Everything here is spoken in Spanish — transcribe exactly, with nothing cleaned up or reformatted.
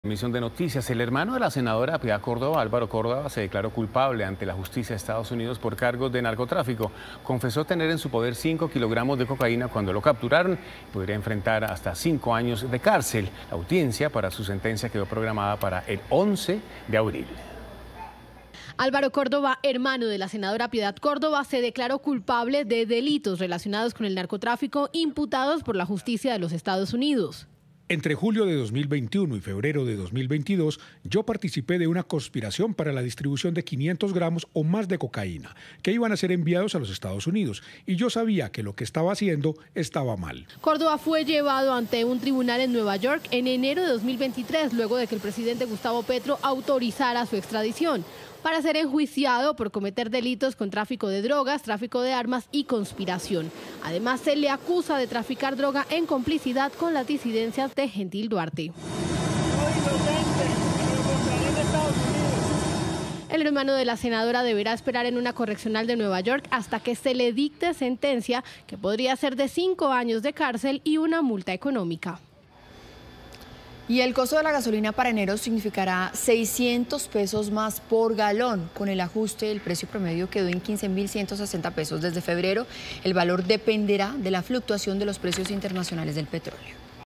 Emisión de noticias. El hermano de la senadora Piedad Córdoba, Álvaro Córdoba, se declaró culpable ante la justicia de Estados Unidos por cargos de narcotráfico. Confesó tener en su poder cinco kilogramos de cocaína cuando lo capturaron. Podría enfrentar hasta cinco años de cárcel. La audiencia para su sentencia quedó programada para el once de abril. Álvaro Córdoba, hermano de la senadora Piedad Córdoba, se declaró culpable de delitos relacionados con el narcotráfico imputados por la justicia de los Estados Unidos. Entre julio de dos mil veintiuno y febrero de dos mil veintidós, yo participé de una conspiración para la distribución de quinientos gramos o más de cocaína, que iban a ser enviados a los Estados Unidos, y yo sabía que lo que estaba haciendo estaba mal. Córdoba fue llevado ante un tribunal en Nueva York en enero de dos mil veintitrés, luego de que el presidente Gustavo Petro autorizara su extradición, para ser enjuiciado por cometer delitos con tráfico de drogas, tráfico de armas y conspiración. Además, se le acusa de traficar droga en complicidad con las disidencias de Gentil Duarte. El hermano de la senadora deberá esperar en una correccional de Nueva York hasta que se le dicte sentencia, que podría ser de cinco años de cárcel y una multa económica. Y el costo de la gasolina para enero significará seiscientos pesos más por galón. Con el ajuste, el precio promedio quedó en quince mil ciento sesenta pesos desde febrero. El valor dependerá de la fluctuación de los precios internacionales del petróleo.